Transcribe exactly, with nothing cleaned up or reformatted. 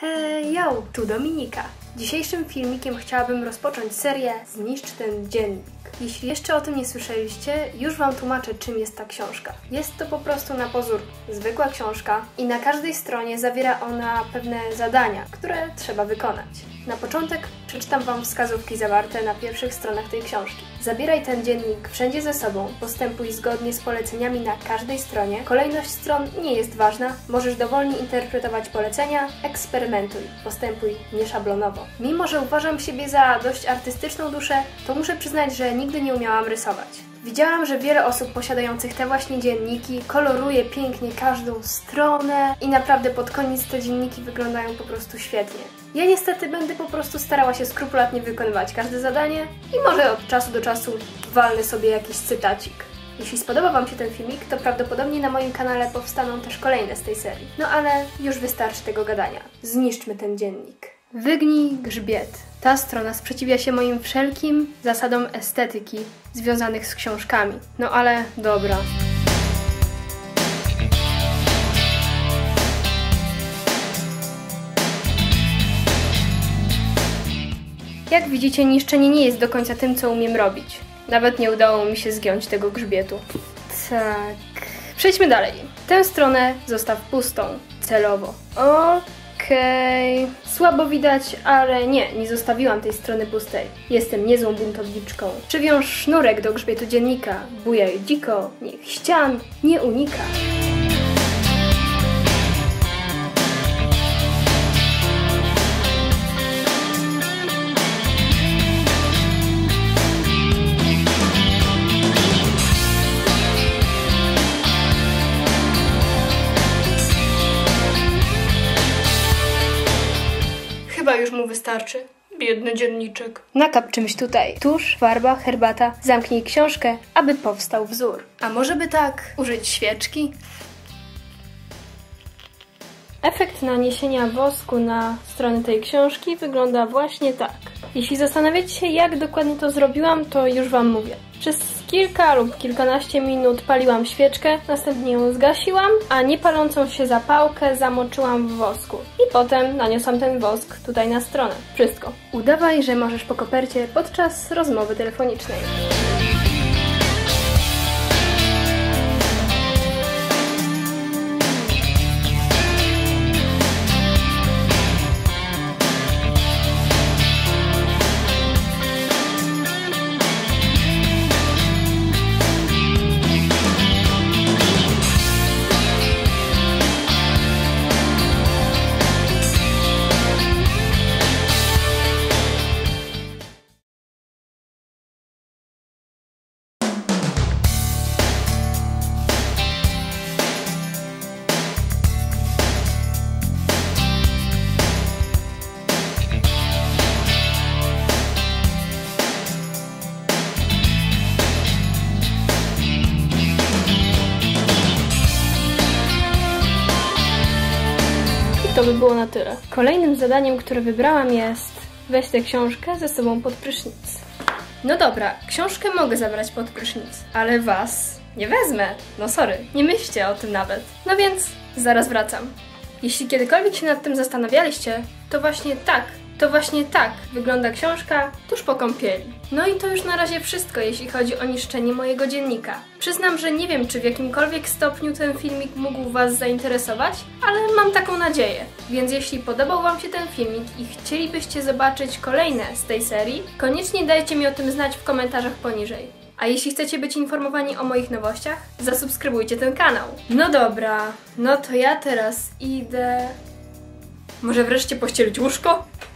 Hej, yo, tu Dominika. Dzisiejszym filmikiem chciałabym rozpocząć serię Zniszcz ten dziennik. Jeśli jeszcze o tym nie słyszeliście, już Wam tłumaczę, czym jest ta książka. Jest to po prostu na pozór zwykła książka i na każdej stronie zawiera ona pewne zadania, które trzeba wykonać. Na początek przeczytam Wam wskazówki zawarte na pierwszych stronach tej książki. Zabieraj ten dziennik wszędzie ze sobą, postępuj zgodnie z poleceniami na każdej stronie. Kolejność stron nie jest ważna, możesz dowolnie interpretować polecenia, eksperymentuj, postępuj nieszablonowo. Mimo że uważam siebie za dość artystyczną duszę, to muszę przyznać, że nigdy nie umiałam rysować. Widziałam, że wiele osób posiadających te właśnie dzienniki koloruje pięknie każdą stronę i naprawdę pod koniec te dzienniki wyglądają po prostu świetnie. Ja niestety będę po prostu starała się skrupulatnie wykonywać każde zadanie i może od czasu do czasu walnę sobie jakiś cytacik. Jeśli spodoba Wam się ten filmik, to prawdopodobnie na moim kanale powstaną też kolejne z tej serii. No ale już wystarczy tego gadania. Zniszczmy ten dziennik. Wygnij grzbiet. Ta strona sprzeciwia się moim wszelkim zasadom estetyki związanych z książkami. No ale dobra. Jak widzicie, niszczenie nie jest do końca tym, co umiem robić. Nawet nie udało mi się zgiąć tego grzbietu. Tak. Przejdźmy dalej. Tę stronę zostaw pustą. Celowo. Okej. Okay. Słabo widać, ale nie, nie zostawiłam tej strony pustej. Jestem niezłą buntowniczką. Przywiąż sznurek do grzbietu dziennika. Bujaj dziko, niech ścian nie unika. Chyba już mu wystarczy. Biedny dzienniczek. Nakap czymś tutaj. Tusz, farba, herbata. Zamknij książkę, aby powstał wzór. A może by tak użyć świeczki? Efekt naniesienia wosku na strony tej książki wygląda właśnie tak. Jeśli zastanawiacie się, jak dokładnie to zrobiłam, to już Wam mówię. Przez kilka lub kilkanaście minut paliłam świeczkę, następnie ją zgasiłam, a niepalącą się zapałkę zamoczyłam w wosku. I potem naniosłam ten wosk tutaj na stronę. Wszystko. Udawaj, że możesz po kopercie podczas rozmowy telefonicznej. To by było na tyle. Kolejnym zadaniem, które wybrałam, jest weź tę książkę ze sobą pod prysznic. No dobra, książkę mogę zabrać pod prysznic, ale was nie wezmę. No sorry, nie myślcie o tym nawet. No więc zaraz wracam. Jeśli kiedykolwiek się nad tym zastanawialiście, to właśnie tak, to właśnie tak wygląda książka tuż po kąpieli. No i to już na razie wszystko, jeśli chodzi o niszczenie mojego dziennika. Przyznam, że nie wiem, czy w jakimkolwiek stopniu ten filmik mógł Was zainteresować, ale mam taką nadzieję. Więc jeśli podobał Wam się ten filmik i chcielibyście zobaczyć kolejne z tej serii, koniecznie dajcie mi o tym znać w komentarzach poniżej. A jeśli chcecie być informowani o moich nowościach, zasubskrybujcie ten kanał. No dobra, no to ja teraz idę... Może wreszcie pościelić łóżko?